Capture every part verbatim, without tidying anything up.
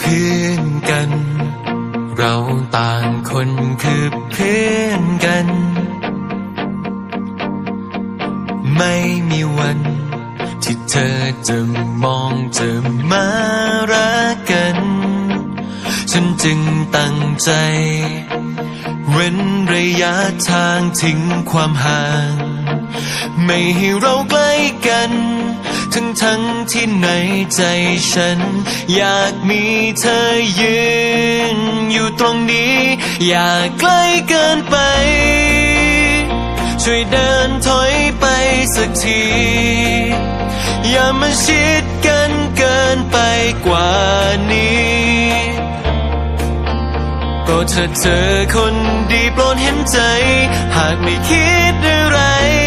พื่อนกันเราต่างคนคือเพื่อนกันไม่มีวันที่เธอจะมองจะมารักกันฉันจึงตั้งใจเว้นระยะทางทิ้งความห่างไม่ให้เราใกล้กันทั้งทั้งที่ในใจฉันอยากมีเธอยืนอยู่ตรงนี้อย่าใกล้เกินไปช่วยเดินถอยไปสักทีอย่ามาชิดกันเกินไปกว่านี้โปรดเธอเจอคนดีโปรดเห็นใจหากไม่คิดอะไร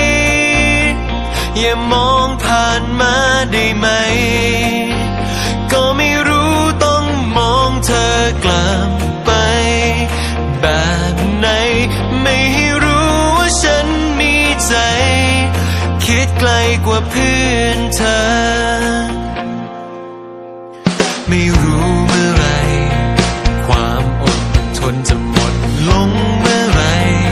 อย่ามองผ่านมาได้ไหมก็ไม่รู้ต้องมองเธอกลับไปแบบไหนไม่ให้รู้ว่าฉันมีใจคิดไกลกว่าเพื่อนเธอไม่รู้เมื่อไรความอดทนจะหมดลงเมื่อไร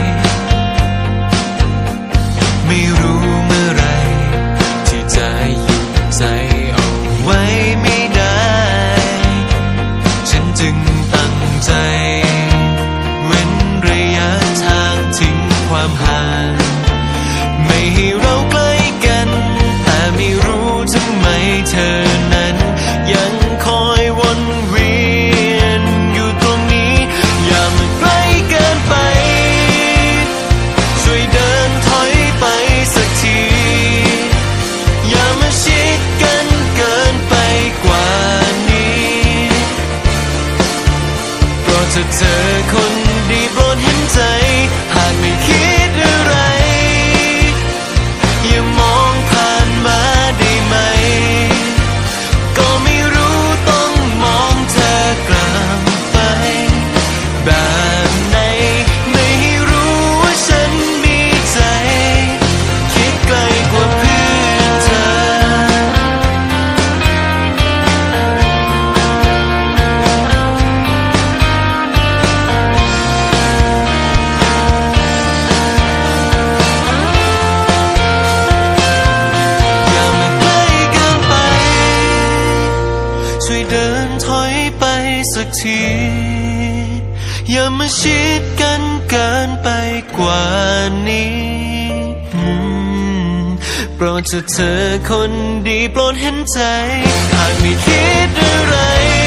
ไม่รู้เมื่อไรที่จะหยุดใจเอาไว้ไม่ได้ฉันจึงตั้งใจเว้นระยะทางทิ้งความห่างไม่ให้เราใกล้กันแต่ไม่รู้ทำไมเธอนั้นยังคอยวนเวียนอยู่ตรงนี้อย่ามาใกล้เกินไปช่วยเดินถอยไปสักทีอย่ามาชิดกันเกินไปกว่านี้โปรดเธอเจอคนดีโปรดเห็นใจหากไม่คิดอะไรอย่ามองผ่านมาได้ไหมก็ไม่รู้ต้องมองเธอกลับไปแบบไหนไม่ให้รู้ว่าฉันมีใจคิดไกลกว่าเพื่อนเธอช่วยเดินถอยไปสักทีอย่ามาชิดกันเกินไปกว่านี้โปรดเธอเธอคนดีโปรดเห็นใจหากไม่คิดอะไร